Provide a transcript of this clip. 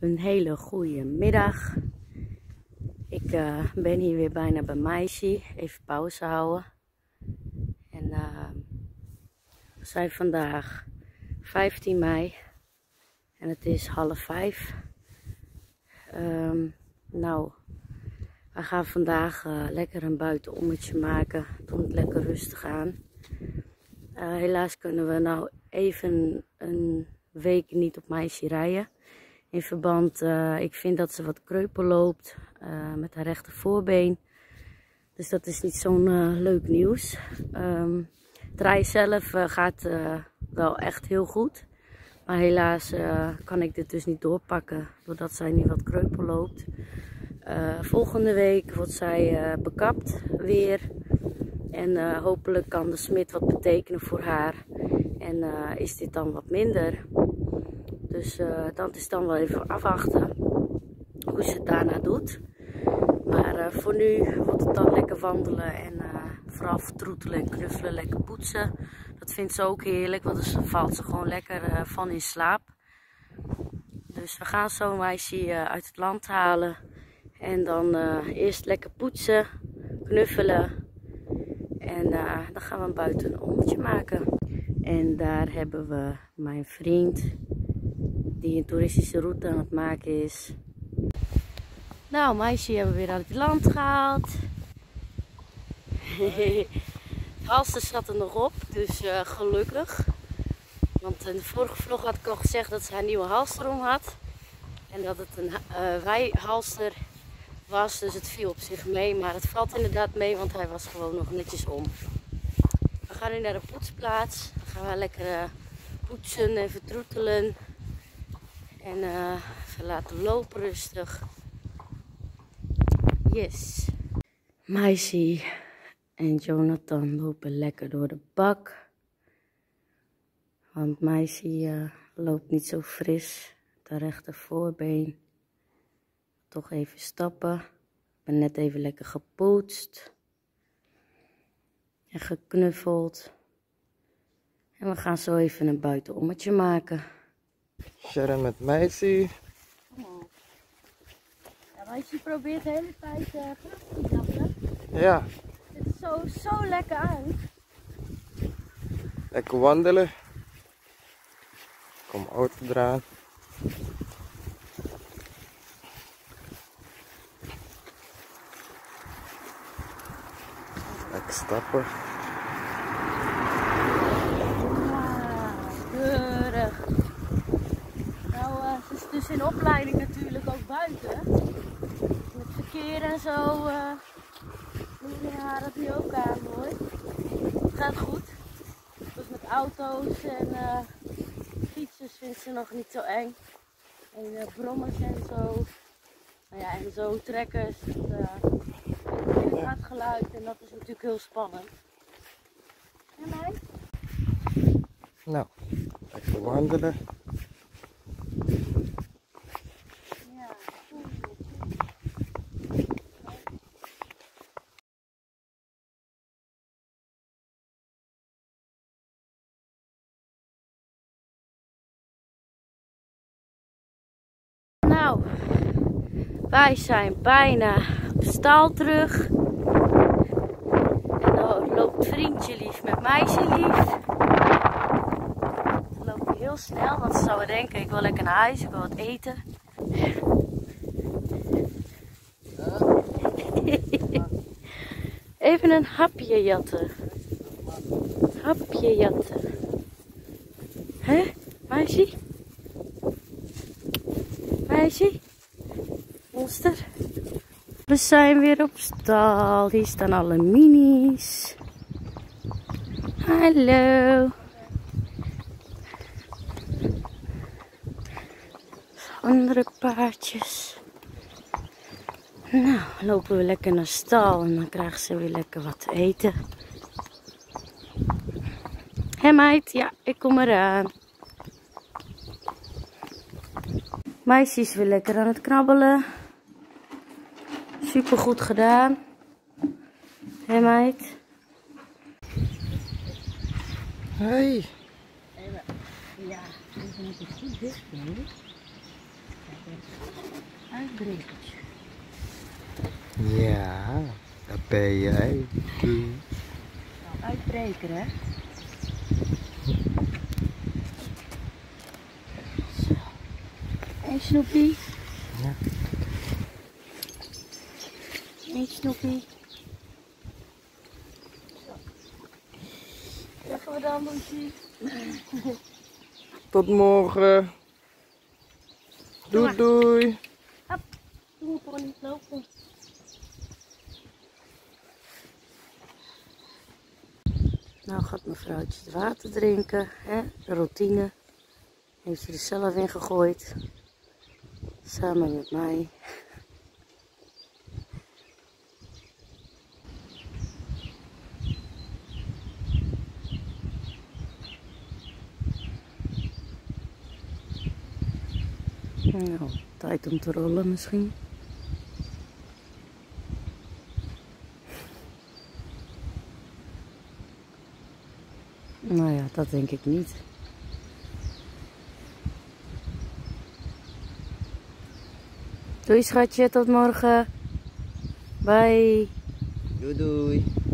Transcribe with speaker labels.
Speaker 1: Een hele goede middag. Ik ben hier weer bijna bij Meisje. Even pauze houden. En we zijn vandaag 15 mei. En het is 4:30. Nou, we gaan vandaag lekker een buitenommetje maken. Doen het lekker rustig aan. Helaas kunnen we nou even een week niet op Meisje rijden. In verband, ik vind dat ze wat kreupel loopt met haar rechter voorbeen. Dus dat is niet zo'n leuk nieuws. Het rijden zelf gaat wel echt heel goed. Maar helaas kan ik dit dus niet doorpakken, doordat zij nu wat kreupel loopt. Volgende week wordt zij bekapt weer. En hopelijk kan de smid wat betekenen voor haar. En is dit dan wat minder. Dus dat is dan wel even afwachten hoe ze het daarna doet. Maar voor nu wordt het dan lekker wandelen en vooral vertroetelen en knuffelen, lekker poetsen. Dat vindt ze ook heerlijk, want dan valt ze gewoon lekker van in slaap. Dus we gaan zo'n Meisje uit het land halen. En dan eerst lekker poetsen, knuffelen. En dan gaan we buiten een ommetje maken. En daar hebben we mijn vriend, die een toeristische route aan het maken is. Nou, Meisje hebben we weer uit het land gehaald. Het halster zat er nog op, dus gelukkig. Want in de vorige vlog had ik al gezegd dat ze haar nieuwe halster om had. En dat het een wijhalster was, dus het viel op zich mee. Maar het valt inderdaad mee, want hij was gewoon nog netjes om. We gaan nu naar de poetsplaats. Dan gaan we lekker poetsen en vertroetelen. En even laten lopen rustig. Yes. Meisje en Jonathan lopen lekker door de bak. Want Meisje loopt niet zo fris. De rechter voorbeen. Toch even stappen. Ik ben net even lekker gepoetst. En geknuffeld. En we gaan zo even een buitenommetje maken.
Speaker 2: Sharon met Meisje.
Speaker 1: Ja, Meisje probeert de hele tijd gras te knappen.
Speaker 2: Ja.
Speaker 1: Het is zo lekker uit.
Speaker 2: Lekker wandelen. Kom auto eraan. Lekker stappen.
Speaker 1: Keurig. Nou, ze is dus in opleiding natuurlijk ook buiten. Met verkeer en zo. Doen haar dat nu ook aan hoor. Het gaat goed. Dus met auto's en fietsers vindt ze nog niet zo eng. En brommers en zo. Nou ja, en zo trekkers. Het hard geluid en dat is natuurlijk heel spannend. En mij?
Speaker 2: Nou, lekker wandelen.
Speaker 1: Ja, nou, wij zijn bijna op stal terug. En dan loopt vriendje lief met Meisje lief. Dan loopt hij heel snel, want ze zouden denken ik wil lekker naar huis, ik wil wat eten. Even een hapje jatten. Hapje jatten. Hè, Meisje? Meisje? Monster? We zijn weer op stal. Hier staan alle minis. Hallo. Andere paardjes. Nou, lopen we lekker naar stal en dan krijgen ze weer lekker wat te eten. Hé meid, ja, ik kom eraan. Meisje is weer lekker aan het knabbelen. Super goed gedaan. Hé meid.
Speaker 2: Hey.
Speaker 1: Ja, even moet het goed dicht doen. Uitbrekertje.
Speaker 2: Ja, dat ben jij.
Speaker 1: Nou, uitbreker, hè? Zo. Hey Snoepie.
Speaker 2: Ja.
Speaker 1: Hey Snoepie. Zeggen we dan, Lucie?
Speaker 2: Tot morgen. Doei doei.
Speaker 1: Hop, doe me gewoon niet lopen. Nou gaat mevrouwtje het water drinken, hè? De routine. Heeft ze er zelf in gegooid. Samen met mij. Nou, tijd om te rollen misschien. Nou ja, dat denk ik niet. Doei schatje, tot morgen. Bye.
Speaker 2: Doei doei.